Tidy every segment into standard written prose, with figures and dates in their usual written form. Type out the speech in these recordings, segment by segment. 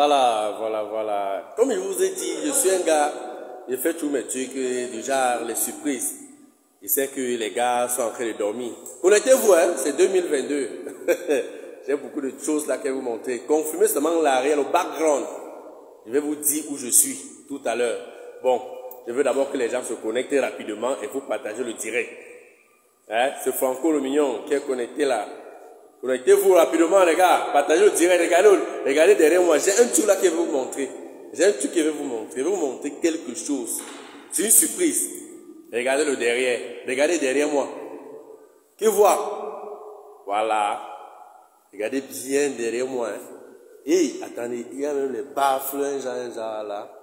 Voilà. Comme je vous ai dit, je suis un gars, je fais tous mes trucs, du genre les surprises. Je sais que les gars sont en train de dormir. Connectez-vous, hein, c'est 2022. J'ai beaucoup de choses là que vous montrer. Confirmez seulement l'arrière, le background. Je vais vous dire où je suis tout à l'heure. Bon, je veux d'abord que les gens se connectent rapidement et vous partagez le direct. Hein? C'est Franco le mignon qui est connecté là. Connectez-vous rapidement les gars. Partagez le direct. Regardez derrière moi. J'ai un truc là que je vais vous montrer. Je vais vous montrer quelque chose. C'est une surprise. Regardez le derrière. Regardez derrière moi. Qui voit? Voilà. Regardez bien derrière moi. Hein. Et attendez, il y a même les baffles, genre là.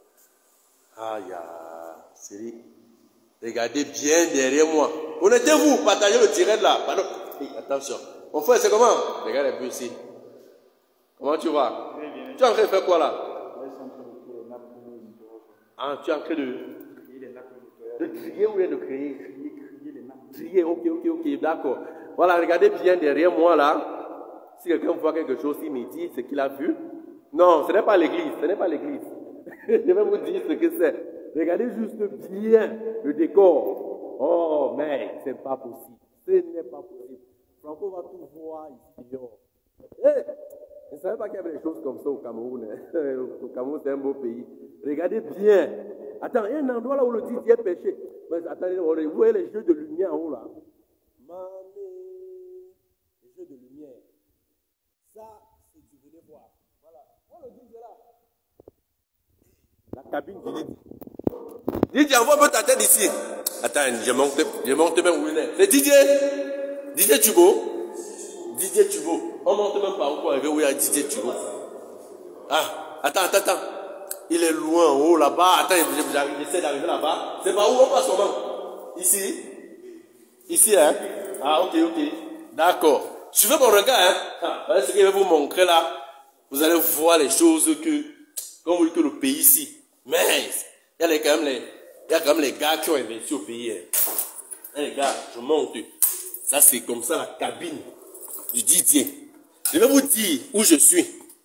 C'est... Regardez bien derrière moi. Connectez-vous, partagez le direct là. Pardon. Hey, attention. Mon frère, c'est comment? Regarde un peu ici. Comment tu vas? Bien. Tu es en train de faire quoi là? Ah, tu es en train de crier ou de crier? Crier, ok, d'accord. Voilà, regardez bien derrière moi là. Si quelqu'un voit quelque chose, il me dit ce qu'il a vu. Non, ce n'est pas l'église, Je vais vous dire ce que c'est. Regardez juste bien le décor. Oh, mais c'est pas possible. Ce n'est pas possible. Franco va tout voir ici. Hey, je ne savais pas qu'il y avait des choses comme ça au Cameroun. Hein. Au Cameroun, c'est un beau pays. Regardez bien. Attends, il y a un endroit là où le Didier est pêché. Mais attendez, vous voyez les jeux de lumière en haut là. Les jeux de lumière. Ça, c'est du venez voir. Voilà. On le dit là. La cabine du Didier. Didier, envoie un peu ta tête ici. Attends, je monte même où il est. C'est Didier Tubo. On monte même par où pour arriver où il y a Didier Tubo. Ah, attends. Il est loin en haut là-bas. Attends, j'essaie d'arriver là-bas. C'est par où on passe comment? Ici, hein? Ah, ok. D'accord. Suivez mon regard, hein? Voilà ce que je vais vous montrer là. Vous allez voir les choses comme vous dites que le pays ici. Mais, il y a quand même les gars qui ont investi au pays. Hein. Les gars, je monte. Ça, c'est comme ça la cabine du Didier. Je vais vous dire où je suis.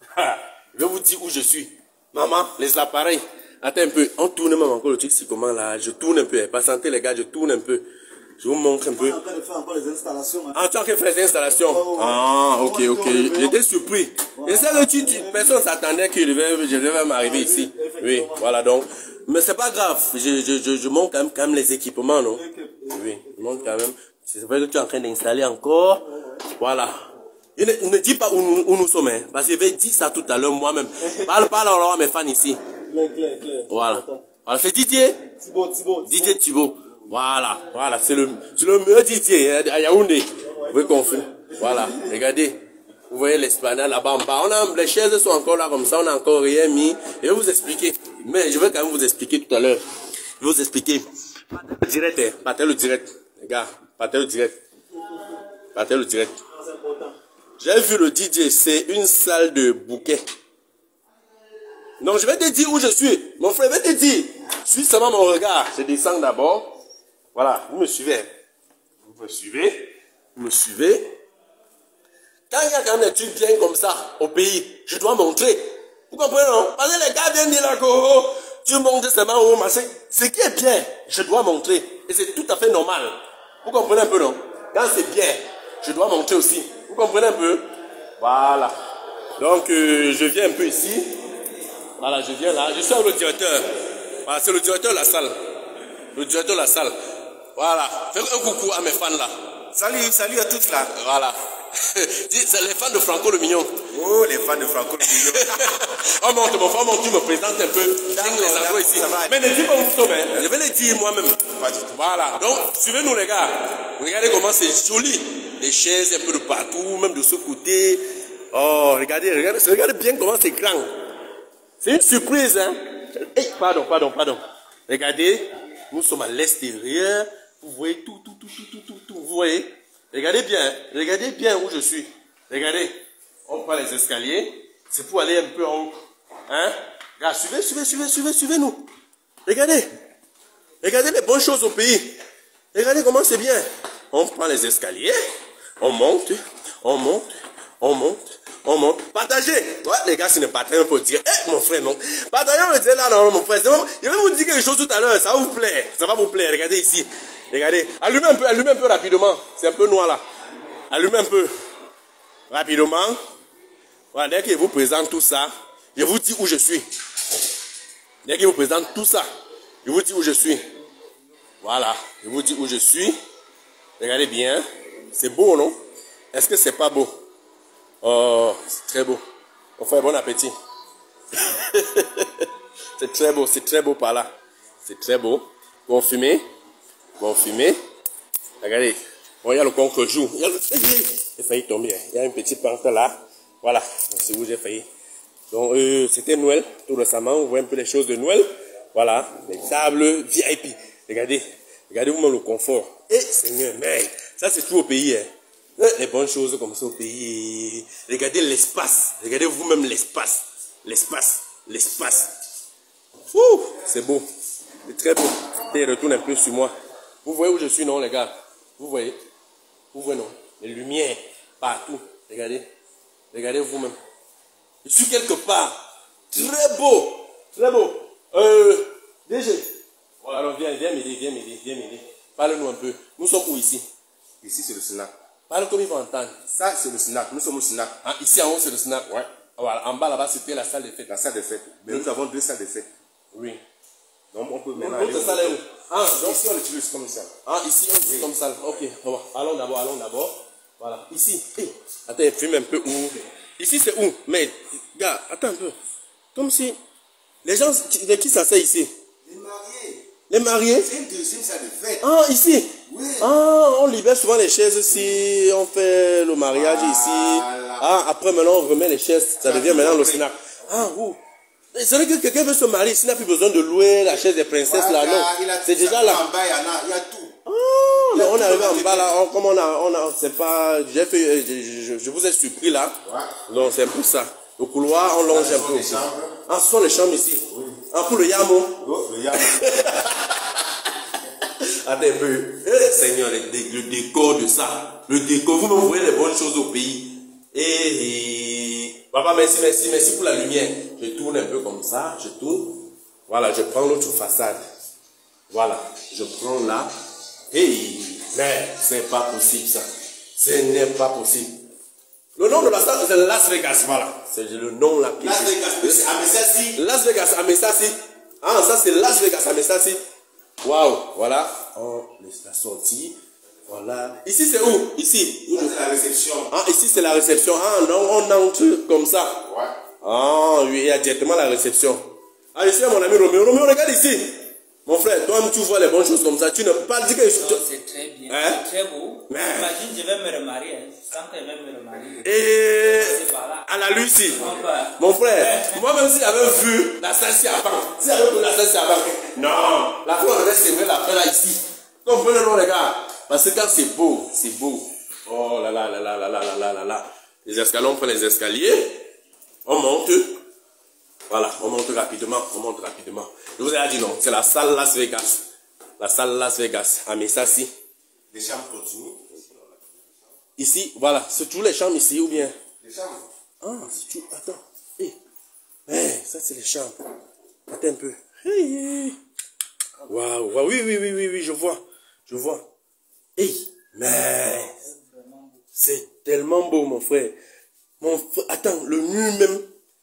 Maman, les appareils. Attends un peu. On tourne même encore le truc ici. Comment là? Je tourne un peu. Patientez les gars, je tourne un peu. Je vous montre un peu. On est en train de faire encore les installations. Hein. Ah, tu as en train de faire les installations. Ah, ok. J'étais surpris. Et c'est que personne s'attendait que je devais m'arriver ici. Oui, voilà donc. Mais c'est pas grave. Je montre quand même les équipements, non? Oui, je montre quand même. C'est vrai que tu es en train d'installer encore. Voilà. Ne dis pas où nous sommes, hein, parce que je vais dire ça tout à l'heure moi-même. Parle à mes fans ici. Claire. Voilà, c'est Didier. Didier Thibault. Voilà, c'est le meilleur Didier hein, à Yaoundé. Vous pouvez confondre. Voilà, regardez. Vous voyez l'esplanade là-bas en bas. Les chaises sont encore là comme ça, on n'a encore rien mis. Je vais vous expliquer. Mais je vais quand même vous expliquer tout à l'heure. Je vais vous expliquer. Partez le direct. Les gars, partez le direct. J'ai vu le DJ, c'est une salle de bouquet. Non, je vais te dire où je suis. Mon frère, je vais te dire. Suis seulement mon regard. Je descends d'abord. Voilà, vous me suivez. Quand il y a quand même des trucs bien comme ça au pays, je dois montrer. Vous comprenez, non? Parce que les gars viennent dire là que tu montres seulement au machin. Ce qui est bien, je dois montrer. Et c'est tout à fait normal. Vous comprenez un peu, non? Quand c'est bien, je dois montrer aussi. Vous comprenez un peu? Voilà. Donc, je viens un peu ici. Voilà, je viens là. Je suis avec le directeur. Voilà, c'est le directeur de la salle. Voilà. Faites un coucou à mes fans là. Salut à tous là. Voilà. C'est les fans de Franco le Mignon. Oh, les fans de Franco le Mignon. Oh mon frère, tu me présentes un peu. Les endroits ici. Mais ne dis pas où vous sommes. Je vais les dire moi-même. Voilà. Donc, suivez-nous les gars. Regardez comment c'est joli. Les chaises un peu de partout, même de ce côté. Oh, regardez bien comment c'est grand. C'est une surprise, hein. Hey, pardon. Regardez, nous sommes à l'extérieur. Vous voyez tout. Vous voyez? Regardez bien où je suis. Regardez, on prend les escaliers. C'est pour aller un peu en haut. Hein? Regarde, suivez-nous. Regardez les bonnes choses au pays. Regardez comment c'est bien. On prend les escaliers. On monte. On monte, on monte. Partagez. Ouais, les gars, c'est ne partagez pas pour dire, eh, mon frère, non. Partagez, on me dit là, non, mon frère. Je vais vous dire quelque chose tout à l'heure. Ça va vous plaire. Ça va vous plaire. Regardez ici. Regardez. Allumez un peu rapidement. C'est un peu noir là. Allumez un peu. Rapidement. Voilà, dès que je vous présente tout ça, je vous dis où je suis. Dès que je vous présente tout ça, je vous dis où je suis. Voilà, je vous dis où je suis. Regardez bien. C'est beau, non? Est-ce que c'est pas beau? Oh, c'est très beau. On fait bon appétit. C'est très beau par là. C'est très beau. Bon fumer. Bon fumer. Regardez. Bon, il y a le contre-jour. J'ai failli tomber. Il y a une petite pente là. Voilà. C'est où j'ai failli. Donc, c'était Noël, tout récemment. Vous voyez un peu les choses de Noël. Voilà. Les tables VIP. Regardez. Regardez vous-même le confort. Et Seigneur, mais ça c'est tout au pays. Hein. Les bonnes choses comme ça au pays. Regardez l'espace. Regardez vous-même l'espace. L'espace. L'espace. C'est beau. C'est très beau. Et retourne un peu sur moi. Vous voyez où je suis, non, les gars? Vous voyez? Vous voyez, non? Les lumières partout. Regardez. Regardez vous-même. Je suis quelque part. Très beau. Très beau. DG. Alors viens m'aider. Parle-nous un peu. Nous sommes où ici? Ici, c'est le snack. Parle comme il faut entendre. Ça, c'est le snack. Nous sommes au snack. Ah, ici en haut, c'est le snack. Ouais. Voilà, en bas là-bas, c'était la salle de fête. La salle de fête. Mais nous avons 2 salles de fête. Oui. Donc, on peut maintenant aller. L'autre salle est où? Ah, donc, ici, on l'utilise comme ça. Ah, ici, on utilise comme salle. Ok, bon, allons d'abord. Voilà, ici. Hey. Attends, fume un peu où? Ici, c'est où? Mais, gars, attends un peu. Comme si les gens, qui s'asseyent ici? Les mariés. Les mariés? C'est une deuxième salle de fête. Ah, ici? Oui. Ah, on libère souvent les chaises si on fait le mariage ici. Ah, après maintenant on remet les chaises, ça devient maintenant le snack. Ah, où? C'est vrai que quelqu'un veut se marier, s'il n'a plus besoin de louer la chaise des princesses là, non. C'est déjà là. En bas, il y a tout. Ah, mais on est arrivé en bas là, comme on a, c'est pas, j'ai fait, je vous ai surpris là. Donc c'est un peu ça. Le couloir, on longe un peu. Ah, ce sont les chambres ici. Oui. Ah, pour le yamo. Oh, le yamo. Attends un peu. Seigneur, le décor de ça. Le décor, vous me voyez les bonnes choses au pays. Papa, merci pour la lumière. Je tourne un peu comme ça, je tourne. Voilà, je prends l'autre façade. Voilà, je prends là. Mais c'est pas possible ça. Ce n'est pas possible. Le nom de la salle, c'est Las Vegas, voilà. C'est le nom là. Las Vegas, à Messassi. Las Vegas, à Messassi. Ah, ça c'est Las Vegas, à Messassi. Waouh, voilà. On la sortie. Voilà. Ici c'est où? Ici. C'est la réception. Ah, ici c'est la réception. Ah, non, on entre comme ça. Ouais. Ah, oui, il y a directement la réception. Ah, ici mon ami Roméo. Roméo, regarde ici. Mon frère, toi tu vois les bonnes choses comme ça. Tu ne peux pas dire que c'est très bien. Hein? C'est très beau. Mais... Imagine, je vais me remarier. Sans que je vais me remarier. Et C'est par là. à la Lucie. Enfin. Mon frère, moi-même si j'avais vu la salle avant, si j'avais vu la salle avant, non, la fois on devait s'aimer la fin là ici. Comprenez-nous les gars. Parce que quand c'est beau, c'est beau. Oh là là là là là là là là là là. Les escaliers, on prend les escaliers, on monte. Voilà, on monte rapidement, Je vous ai dit non, c'est la salle Las Vegas. La salle Las Vegas, à Messassi. Les chambres continuent. Ici, voilà, c'est tous les chambres ici ou bien? Les chambres. Ah, c'est tout, attends. Ça c'est les chambres. Attends un peu. Waouh, wow, oui, je vois. Mais c'est tellement beau, mon frère. Attends, le mur même.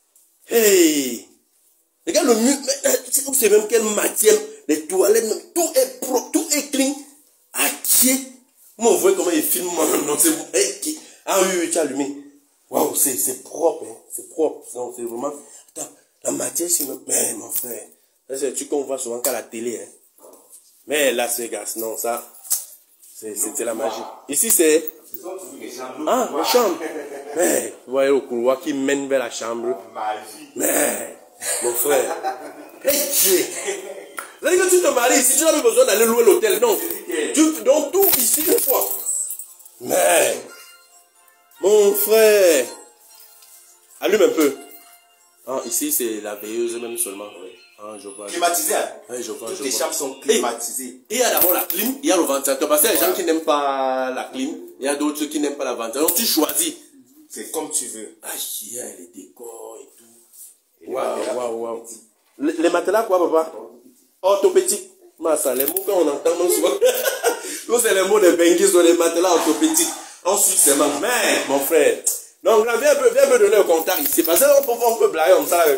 Regarde le mur, c'est même quelle matière. Les toilettes, tout est propre, tout est clean. Vous voyez comment il filme, non, c'est bon. Ah oui, tu as allumé. Waouh, c'est propre, hein. C'est propre. C'est vraiment. Attends, la matière, c'est même. Mais mon frère, c'est un truc qu'on voit souvent qu'à la télé, hein. Mais Las Vegas, non, ça. C'est la magie. Ici, c'est. Ah, la chambre. Mais, vous voyez le couloir qui mène vers la chambre. Mais, mon frère. C'est-à-dire que tu te maries ici, tu n'as plus besoin d'aller louer l'hôtel. Non. Donc, tout ici une fois. Mais, mon frère. Allume un peu. Ah, ici, c'est la veilleuse même seulement. Ah, je vois. Climatisé. Oui, je vois. Toutes les chambres sont climatisées. Il y a d'abord la clim, il y a le ventilateur. Parce qu'il y a des gens qui n'aiment pas la clim, il y a d'autres qui n'aiment pas la ventilateur. Donc tu choisis. C'est comme tu veux. Ah, il y a les décors et tout. Et les matelas, Waouh. Les matelas, quoi, papa? Orthopédiques. Massa, les mots qu'on entend souvent. Nous, c'est les mots de Benguis sur les matelas orthopédiques. Ensuite, c'est ma mère, mon frère. Donc, là, viens un peu donner le contact ici. Parce qu'on peut blaguer comme ça.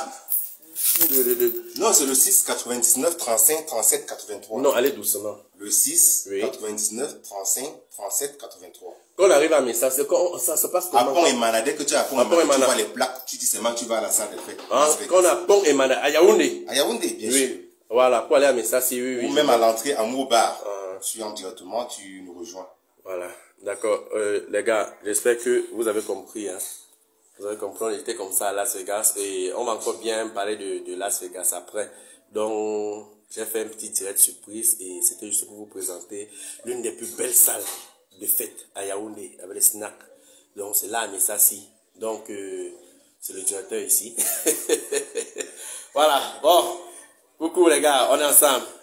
Non, c'est le 6 99 35 37 83. Non, allez doucement. Le 6 Oui. 99 35 37 83. Quand on arrive à Messa, ça se passe À comment? Pont et Mana, dès que tu es à Pont À et Mana, Pont et Mana. tu vois les plaques, tu dis seulement que tu vas à la salle de fête. Hein? Quand on a Pont et Mana, à Yaoundé. À Yaoundé, bien sûr. Oui. Voilà, pour aller à Messa, si oui. Ou même à l'entrée à Moubar. Ah. Tu entres directement, tu nous rejoins. Voilà, d'accord. Les gars, j'espère que vous avez compris. Hein. Vous avez compris, on était comme ça à Las Vegas. Et on va encore bien parler de Las Vegas après. Donc, j'ai fait un petit direct surprise. Et c'était juste pour vous présenter l'une des plus belles salles de fête à Yaoundé, avec les snacks. Donc, c'est là à Messassi. Donc, c'est le directeur ici. Voilà, bon. Coucou les gars, on est ensemble.